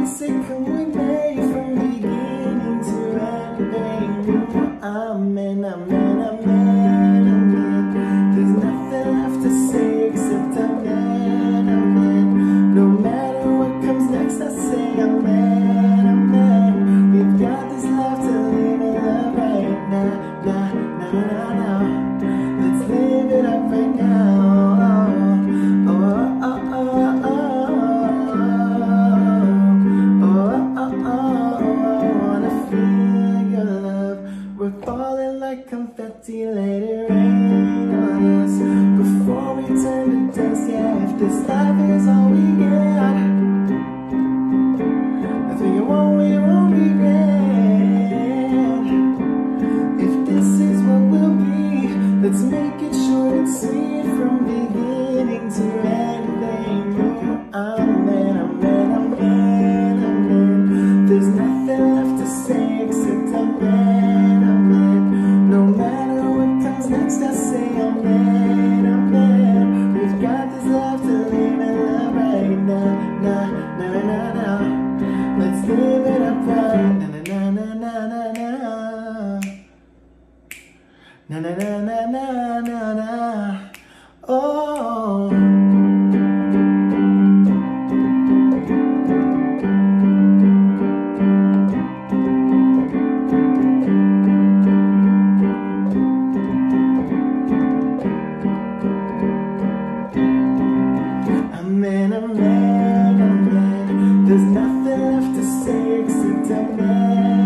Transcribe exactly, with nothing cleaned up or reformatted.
say, can we make from beginning to ending? Amen, amen, amen, amen. There's nothing left to say except amen, amen. No matter what comes next, I say amen, amen. We've got this life to live and love right now, now, now, now, now. Let's live it up right now. Oh, oh, oh, oh, oh, oh, oh, oh. I wanna feel your love. We're falling like confetti, let it rain on us before we turn to dust. Yeah, if this life is all we get, I think it won't, we won't regret. If this is what we'll be, let's make it short and sweet from beginning to ending. Amen, amen, amen, amen. There's nothing left to say except amen, amen. No matter what comes next, I say amen, amen. We've got this life to live and love right now, now, now, now, now. Let's live it up right now, na na na na na. Na na na na na na na. Oh. Amen, amen, amen. There's nothing left to say except amen.